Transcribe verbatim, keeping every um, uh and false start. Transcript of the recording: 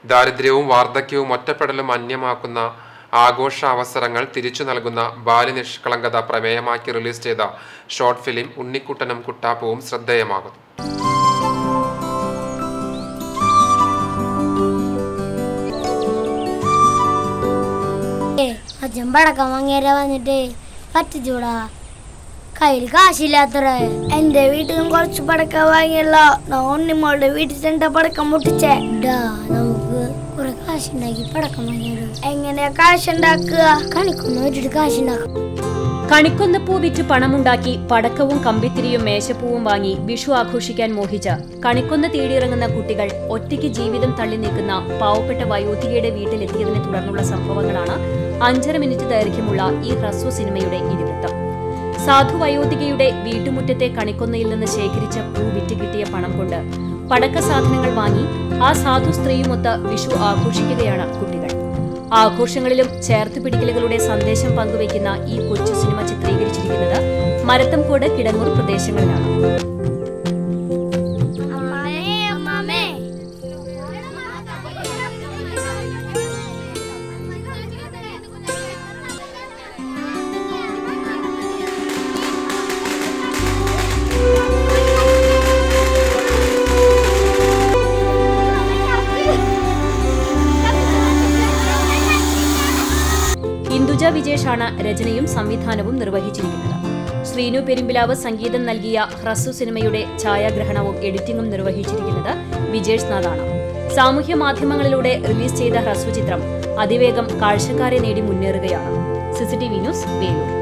ദാരിദ്ര്യവും വാർദ്ധക്യവും ഒറ്റപ്പെടലും അന്യമാക്കുന്ന ആഘോഷ അവസരങ്ങൾ തിരിച്ചു നൽകുന്ന ബാല്യനിഷ്കളങ്കത പ്രമേയമാക്കി റിലീസ് ചെയ്ത ഷോർട്ട് ഫിലിം ഉണ്ണിക്കുട്ടനും കുട്ടാപ്പവും ശ്രദ്ധേയമാകുന്നു. അച്ഛൻ പടക്കം വാങ്ങിയാ വന്നിട്ട് പറ്റിച്ചൂടാ, കയ്യിൽ കാശില്ലാത്ര. എന്റെ വീട്ടിൽ നിന്ന് കുറച്ച് പടക്കം വാങ്ങിയല്ലോ, ഉണ്ണിമോളുടെ വീട്ടിൽ ചെണ്ട പടക്കം മുട്ടിച്ചേ. നമുക്ക് കുറെ കാശുണ്ടാക്കി പടക്കം വാങ്ങിയാലോ? എങ്ങനെയാ കാശുണ്ടാക്കുക? കണിക്കൊന്ന വെച്ചിട്ട് കാശുണ്ടാക്കും. കണിക്കൊന്ന പൂ വിറ്റ് പണമുണ്ടാക്കി പടക്കവും കമ്പിത്തിരിയും മേശപ്പൂവും വാങ്ങി വിഷു ആഘോഷിക്കാൻ മോഹിച്ച കണിക്കൊന്ന തേടിയിറങ്ങുന്ന കുട്ടികൾ ഒറ്റയ്ക്ക് ജീവിതം തള്ളി നിൽക്കുന്ന പാവപ്പെട്ട വയോധികയുടെ വീട്ടിലെത്തിയതിനെ തുടർന്നുള്ള സംഭവങ്ങളാണ് അഞ്ചര മിനിറ്റ് ദൈർഘ്യമുള്ള ഈ ഹ്രസ്വ സിനിമയുടെ ഇതിവൃത്തം. സാധു വയോധികയുടെ വീട്ടുമുറ്റത്തെ കണിക്കൊന്നയിൽ നിന്ന് ശേഖരിച്ച പൂ വിറ്റ് കിട്ടിയ പണം കൊണ്ട് പടക്ക സാധനങ്ങൾ വാങ്ങി ആ സാധു സ്ത്രീയുമൊത്ത് വിഷു ആഘോഷിക്കുകയാണ് കുട്ടികൾ. ആഘോഷങ്ങളിലും ചേർത്തുപിടിക്കലുകളുടെ സന്ദേശം പങ്കുവയ്ക്കുന്ന ഈ കൊച്ചു സിനിമ ചിത്രീകരിച്ചിരിക്കുന്നത് മരത്തംകോട് കിടങ്ങൂർ പ്രദേശങ്ങളിലാണ്. ഇന്ദുജ വിജേഷാണ് രചനയും സംവിധാനവും നിർവഹിച്ചിരിക്കുന്നത്. ശ്രീനു പെരുമ്പിലാവ് സംഗീതം നൽകിയ ഹ്രസ്വ സിനിമയുടെ ഛായാഗ്രഹണവും എഡിറ്റിംഗും നിർവഹിച്ചിരിക്കുന്നത് വിജേഷ് നാഥാണ്. സാമൂഹ്യ മാധ്യമങ്ങളിലൂടെ റിലീസ് ചെയ്ത ഹ്രസ്വചിത്രം അതിവേഗം കാഴ്ചക്കാരെ നേടി മുന്നേറുകയാണ്. CCTV news Velur.